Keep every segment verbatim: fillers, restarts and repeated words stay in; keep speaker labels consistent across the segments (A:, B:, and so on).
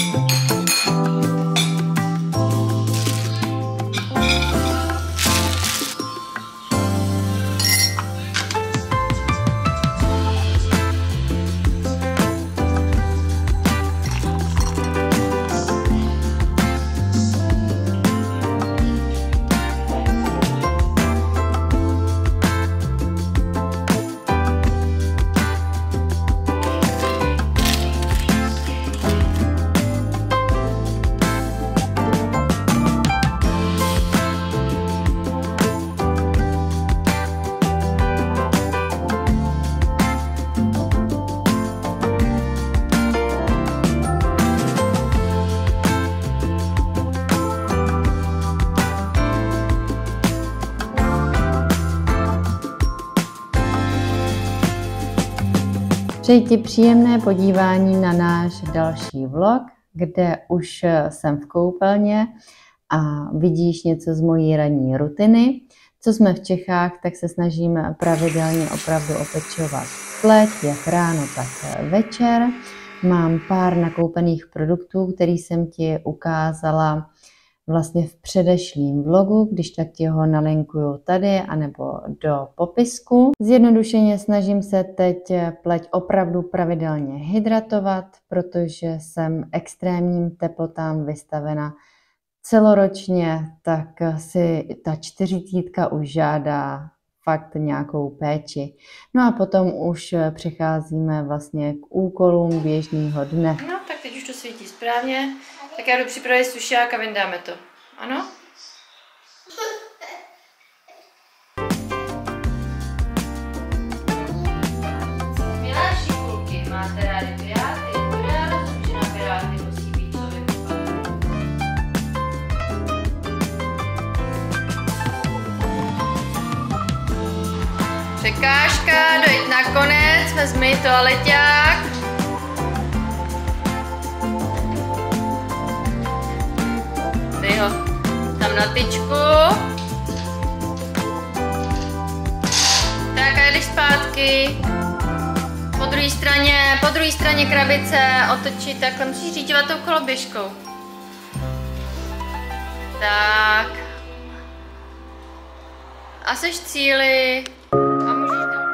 A: Přeji ti příjemné podívání na náš další vlog, kde už jsem v koupelně a vidíš něco z mojí ranní rutiny. Co jsme v Čechách, tak se snažíme pravidelně opravdu opečovat pleť, jak ráno, tak večer. Mám pár nakoupených produktů, který jsem ti ukázala vlastně v předešlým vlogu, když tak ti ho nalinkuju tady anebo do popisku. Zjednodušeně snažím se teď pleť opravdu pravidelně hydratovat, protože jsem extrémním teplotám vystavena celoročně, tak si ta čtyřicítka už žádá fakt nějakou péči. No a potom už přecházíme vlastně k úkolům běžného dne.
B: No, tak teď už to svítí správně. Tak já jdu připravit sušák a vyndáme to. Ano? Milá šikulky, máte rádi piráty? To já rozumím, že na piráty musí být člověk. Překážka, dojít na konec, vezmi toaleťák. Dej ho tam na tyčku. Tak a jdeš zpátky. Po druhé straně, po druhé straně krabice otočit takhle, musíš řiďovat tou koloběžkou. Tak. A seš v cíli. A můžeš dát.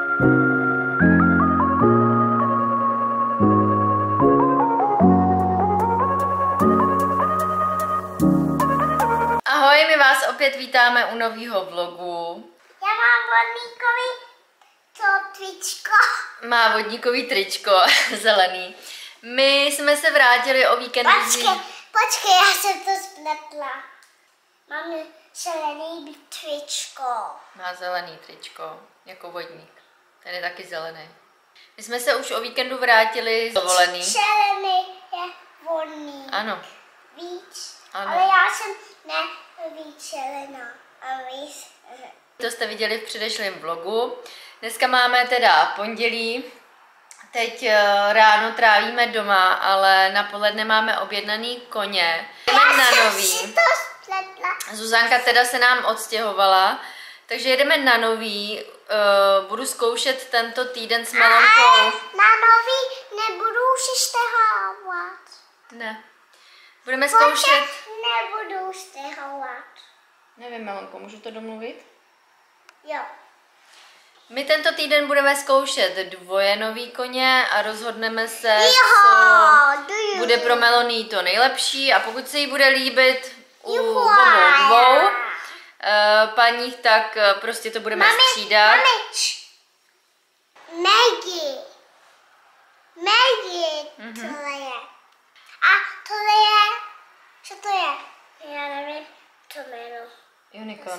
B: Ahoj, my vás opět vítáme u nového vlogu.
C: Já mám vodníkový to tričko.
B: Má vodníkový tričko, zelený. My jsme se vrátili o víkendu.
C: Počkej, počkej, já jsem to spletla. Mám zelený tričko.
B: Má zelený tričko, jako vodník. Ten je taky zelený. My jsme se už o víkendu vrátili z dovolený.
C: Zelený je vodný.
B: Ano.
C: Víc.
B: Ano.
C: Ale já jsem ne víc zelená. A víc.
B: To jste viděli v předešlém vlogu. Dneska máme teda pondělí. Teď ráno trávíme doma, ale na poledne máme objednaný koně. Jdeme na nový.
C: Si to spletla.
B: Zuzanka teda se nám odstěhovala, takže jedeme na nový. Uh, budu zkoušet tento týden s Melonkou.
C: Ale na nový nebudu už stehovat.
B: Ne. Budeme zkoušet...
C: Nebudu stehovat.
B: Nevím, Melonko, můžu to domluvit?
C: Jo.
B: My tento týden budeme zkoušet dvoje nový koně a rozhodneme se,
C: Juhu,
B: co bude pro Meloní to nejlepší, a pokud se jí bude líbit u
C: Juhu.
B: obou dvou uh, paních, tak prostě to budeme
C: Mami,
B: střídat.
C: Mami, Maggie. Maggie,
B: Mhm.
C: tohle je. A tohle je, co to je? Já nevím, to jméno.
B: Unicorn.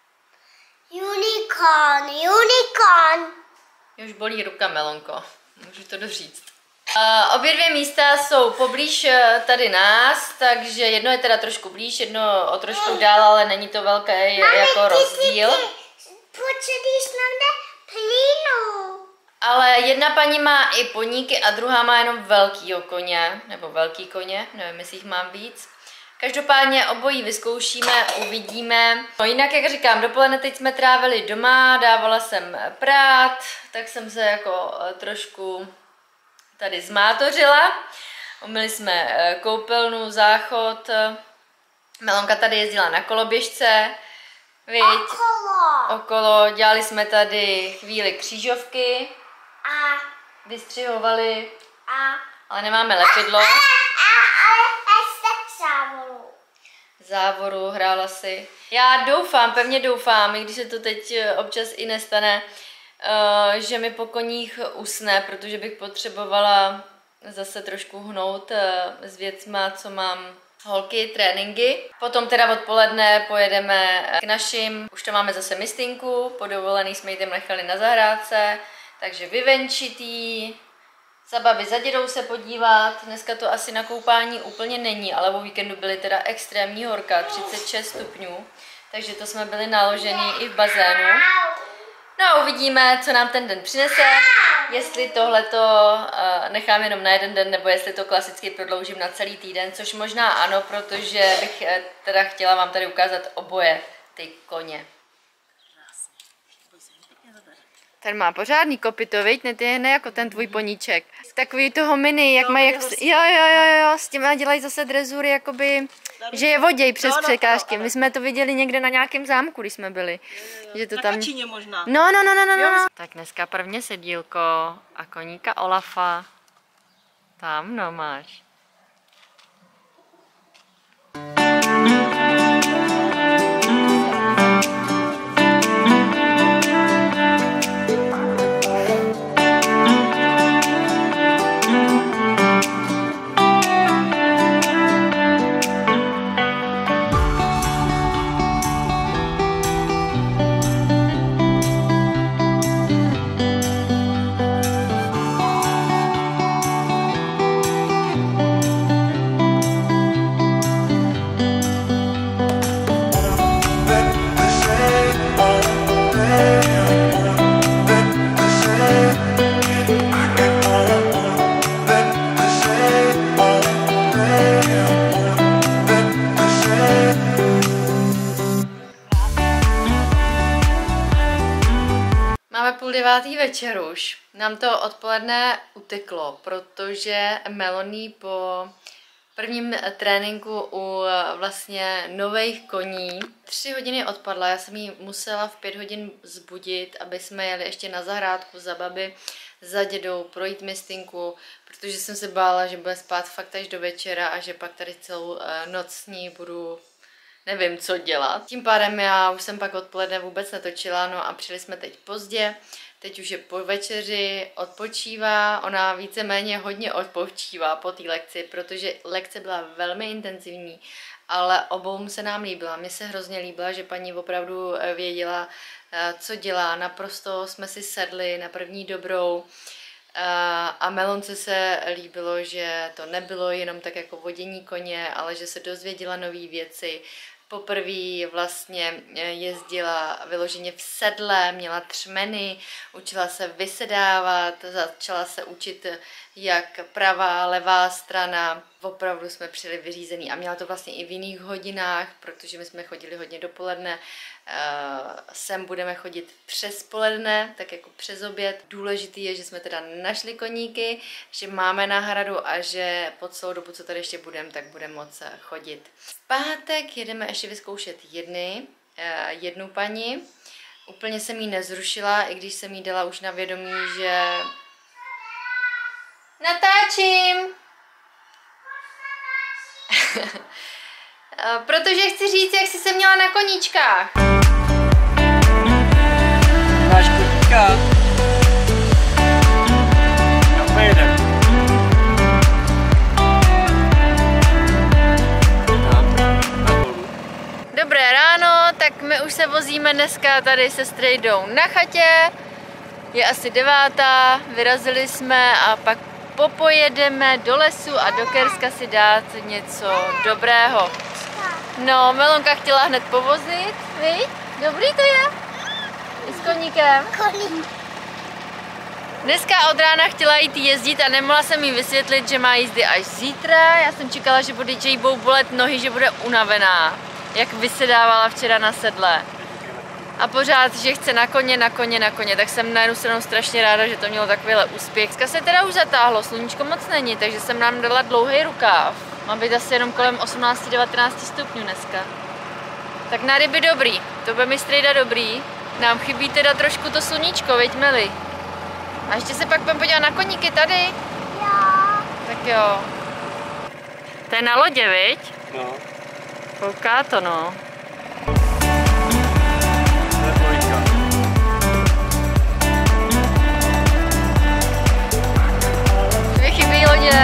C: Unicorn, unicorn.
B: Mě už bolí ruka, Melonko. Můžu to doříct. Uh, obě dvě místa jsou poblíž uh, tady nás, takže jedno je teda trošku blíž, jedno o trošku dál, ale není to velký jako rozdíl.
C: Počkej, snad plínu.
B: Ale jedna paní má i poníky a druhá má jenom velkýho koně, nebo velký koně, nevím, jestli jich mám víc. Každopádně obojí vyzkoušíme, uvidíme. No jinak, jak říkám, dopoledne teď jsme trávili doma, dávala jsem prát, tak jsem se jako trošku tady zmátořila. Umyli jsme koupelnu, záchod. Melonka tady jezdila na koloběžce. Viď?
C: Okolo.
B: Okolo. Dělali jsme tady chvíli křížovky.
C: A.
B: Vystřihovali.
C: A.
B: Ale nemáme lepidlo.
C: A, ale ještě závoru.
B: Závoru, hrála si. Já doufám, pevně doufám, i když se to teď občas i nestane, že mi po koních usne, protože bych potřebovala zase trošku hnout s věcma, co mám holky, tréninky. Potom teda odpoledne pojedeme k našim, už tam máme zase mistinku, po dovolený jsme ji tam nechali na zahrádce, takže vyvenčitý, za babi za dědou se podívat. Dneska to asi na koupání úplně není, ale o víkendu byly teda extrémní horka, třicet šest stupňů, takže to jsme byli naloženi i v bazénu. No a uvidíme, co nám ten den přinese, jestli tohleto uh, nechám jenom na jeden den, nebo jestli to klasicky prodloužím na celý týden, což možná ano, protože bych uh, teda chtěla vám tady ukázat oboje ty koně. Ten má pořádný kopyto, viď? Ne, ty ne jako ten tvůj poníček. Takový toho mini, jak mají, jak... Jo, jo, jo, jo, s tím dělají zase drezury, jakoby, že je voděj přes překážky. My jsme to viděli někde na nějakém zámku, když jsme byli. Že to
D: na
B: tam...
D: Kačíně možná.
B: No, no, no, no, no, no. Tak dneska prvně sedílko a koníka Olafa. Tam, no máš. Půl devátý večer už. Nám to odpoledne uteklo, protože Melanie po prvním tréninku u vlastně nových koní tři hodiny odpadla. Já jsem ji musela v pět hodin zbudit, aby jsme jeli ještě na zahrádku za babi, za dědou, projít mistinku, protože jsem se bála, že bude spát fakt až do večera a že pak tady celou noc s ní budu nevím, co dělat. Tím pádem já už jsem pak odpoledne vůbec netočila, no a přijeli jsme teď pozdě. Teď už je po večeři, odpočívá, ona víceméně hodně odpočívá po té lekci, protože lekce byla velmi intenzivní, ale obou se nám líbila. Mně se hrozně líbila, že paní opravdu věděla, co dělá. Naprosto jsme si sedli na první dobrou. A Melonce se líbilo, že to nebylo jenom tak jako vodění koně, ale že se dozvěděla nové věci. Poprvé vlastně jezdila vyloženě v sedle, měla třmeny, učila se vysedávat, začala se učit jak pravá, levá strana. Opravdu jsme přijeli vyřízený a měla to vlastně i v jiných hodinách, protože my jsme chodili hodně dopoledne. Sem budeme chodit přes poledne, tak jako přes oběd. Důležitý je, že jsme teda našli koníky, že máme náhradu a že po celou dobu, co tady ještě budeme, tak budeme moct chodit. V pátek jedeme ještě vyzkoušet jedny, jednu paní. Úplně jsem jí nezrušila, i když jsem jí dala už na vědomí, že... Natáčím! Protože chci říct, jak jsi se měla na koníčkách.
D: Máš koníka? Já pojedem.
B: Dobré ráno, tak my už se vozíme dneska tady se Strejdou na chatě. Je asi devátá, vyrazili jsme a pak popojedeme do lesu a do Kerska si dát něco dobrého. No, Melonka chtěla hned povozit, viď? Dobrý to je? I s koníkem?
C: Koník.
B: Dneska od rána chtěla jít jezdit a nemohla jsem jí vysvětlit, že má jízdy až zítra. Já jsem čekala, že, bude, že jí budou bolet nohy, že bude unavená. Jak vysedávala včera na sedle. a pořád, že chce na koně, na koně, na koně, tak jsem na jednu stranu strašně ráda, že to mělo takovýhle úspěch. Dneska se teda už zatáhlo, sluníčko moc není, takže jsem nám dala dlouhý rukáv. Má být asi jenom kolem osmnáct devatenáct stupňů dneska. Tak na ryby dobrý, to bude mi strejda dobrý. Nám chybí teda trošku to sluníčko, veď Meli. A ještě se pak budeme podívat na koníky tady.
C: Jo.
B: Tak jo. To je na lodě, viď?
D: No.
B: Kouká to, no.
D: To je dvojka.
B: Dvě chybí lodě.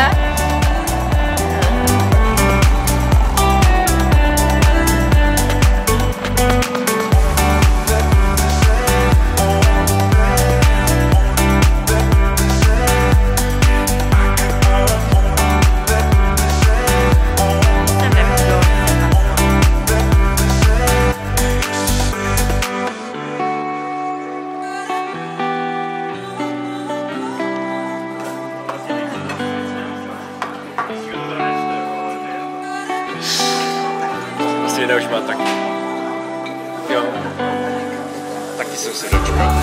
D: Jiné už má taky. Jo. Taky jsou se dočkat.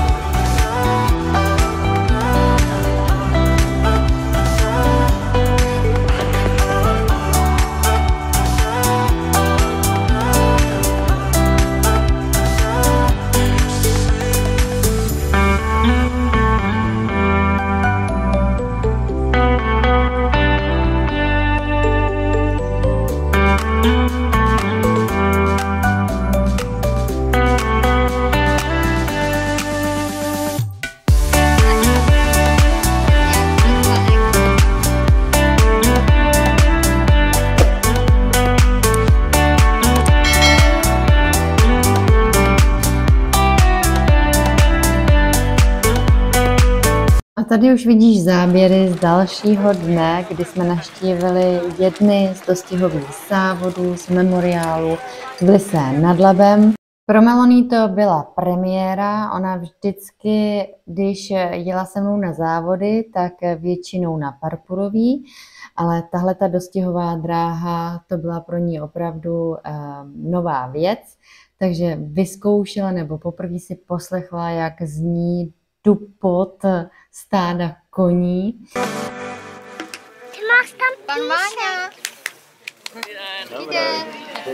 A: Tady už vidíš záběry z dalšího dne, kdy jsme navštívili jedny z dostihových závodů z memoriálu v Lysé nad Labem. Pro Melanie to byla premiéra, ona vždycky, když jela se mnou na závody, tak většinou na parkourový, ale tahle ta dostihová dráha, to byla pro ní opravdu uh, nová věc, takže vyzkoušela nebo poprvé si poslechla, jak zní dupot stáda koní.
C: Ty máš tam
B: Pan Váňa.
D: Dobrý den.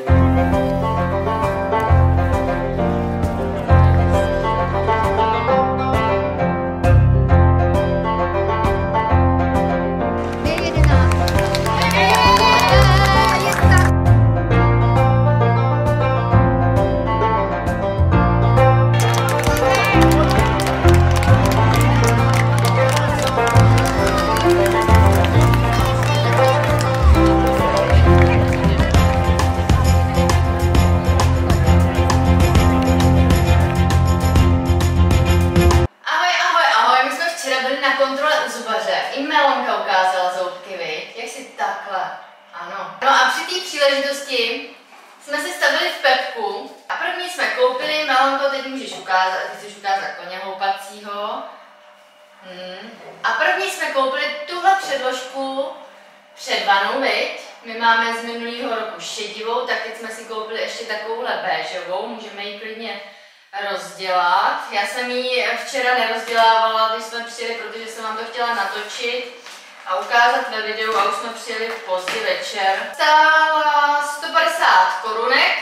B: Jsme si stavili v Pepku a první jsme koupili, Melonko, teď můžeš ukázat, ty chceš ukázat koně houpacího. Hmm. A první jsme koupili tuhle předložku před vanou, viď? My máme z minulého roku šedivou, tak teď jsme si koupili ještě takovouhle béžovou, můžeme ji klidně rozdělat. Já jsem ji včera nerozdělávala, když jsme přijeli, protože jsem vám to chtěla natočit a ukázat ve videu a už jsme přijeli pozdě večer. Stála sto padesát korunek.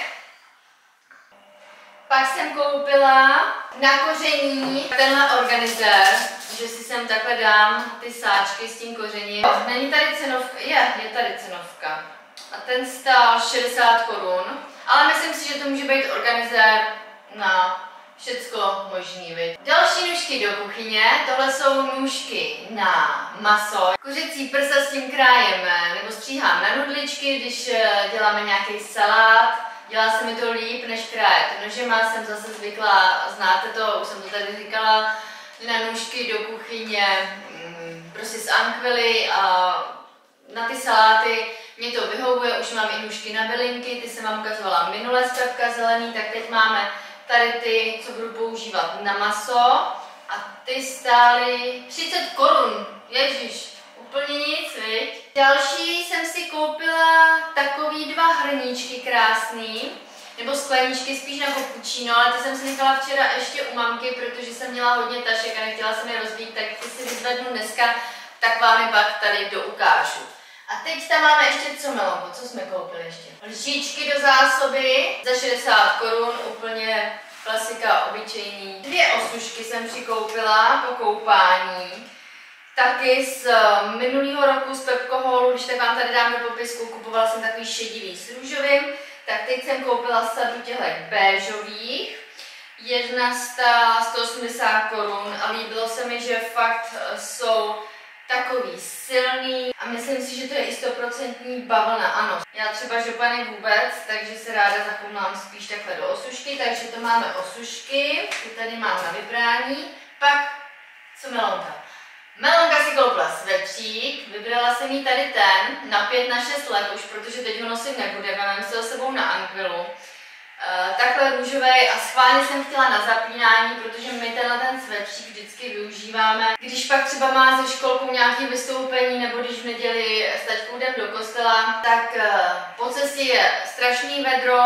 B: Pak jsem koupila na koření tenhle organizér, že si sem takhle dám ty sáčky s tím kořením. Není tady cenovka, je, je tady cenovka. A ten stál šedesát korun, ale myslím si, že to může být organizér na všecko možný, viď. Další nůžky do kuchyně, tohle jsou nůžky na maso. Kuřecí prsa s tím krájem nebo stříhám na nudličky, když děláme nějaký salát. Dělá se mi to líp, než krájet nožema, jsem zase zvyklá, znáte to, už jsem to tady říkala, na nůžky do kuchyně, prostě z ankvily a na ty saláty mě to vyhovuje, už mám i nůžky na bylinky, ty jsem vám ukazovala minule z Pepka zelený, tak teď máme tady ty, co budu používat na maso a ty stály třicet korun, ježiš, úplně nic, viď? Další jsem si koupila takový dva hrníčky krásný, nebo skleničky spíš na cappuccino, ale ty jsem si nechala včera ještě u mamky, protože jsem měla hodně tašek a nechtěla jsem je rozbít, tak ty si vyzvednu dneska, tak vám je pak tady doukážu. A teď tam máme ještě co melonko, co jsme koupili ještě? Lžičky do zásoby za šedesát korun, úplně klasika, obyčejný. Dvě osušky jsem přikoupila po koupání. Taky z minulého roku z Pepkoholu, když tak vám tady dám do popisku, kupovala jsem takový šedivý s růžovým. Tak teď jsem koupila sadu těchto béžových. Jedna stála sto osmdesát korun a líbilo se mi, že fakt jsou takový silný a myslím si, že to je i stoprocentní bavlna, ano. Já třeba žopanek vůbec, takže se ráda zachoumlám spíš takhle do osušky, takže to máme osušky, ty tady mám na vybrání. Pak, co melonka? Melonka si koupila svetřík, vybrala jsem jí tady ten na pět na šest let už, protože teď ho nosit nebudeme, mám se ho sebou na Anquilu. Uh, takhle růžovej a schválně jsem chtěla na zapínání, protože my tenhle ten svetřík vždycky využíváme. Když pak třeba má se školkou nějaké vystoupení, nebo když v neděli s taťkou jdem do kostela, tak uh, po cestě je strašný vedro,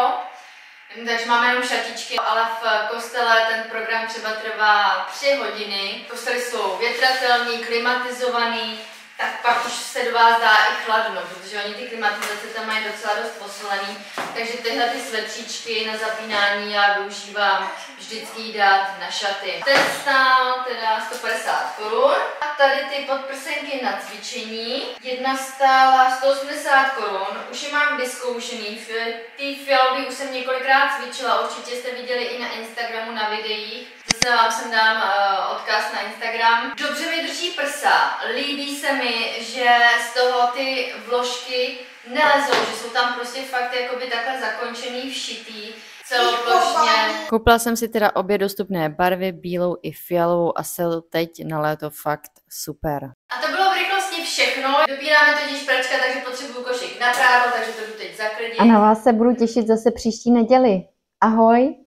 B: takže máme jenom šatičky, ale v kostele ten program třeba trvá tři hodiny. Kostely jsou větratelný, klimatizovaný, tak pak už se do vás dá i chladno, protože oni ty klimatizace tam mají docela dost posilený. Takže tyhle ty svetříčky na zapínání já využívám vždycky dát na šaty. Ten stál teda sto padesát korun. A tady ty podprsenky na cvičení. Jedna stála sto osmdesát korun. Už je mám vyzkoušený. Ty fialový už jsem několikrát cvičila, určitě jste viděli i na Instagramu na videích. Zase vám sem dám uh, odkaz na Instagram. Dobře mi drží prsa. Líbí se mi, že z toho ty vložky nelezou, že jsou tam prostě fakt jakoby takhle zakončený, všitý, celoplošně.
A: Koupila jsem si teda obě dostupné barvy, bílou i fialovou a jsou teď na léto fakt super.
B: A to bylo v rychlosti všechno. Dopíráme totiž pračka, takže potřebuju košík na právo, takže to jdu teď zaklidit.
A: A na vás se budu těšit zase příští neděli. Ahoj!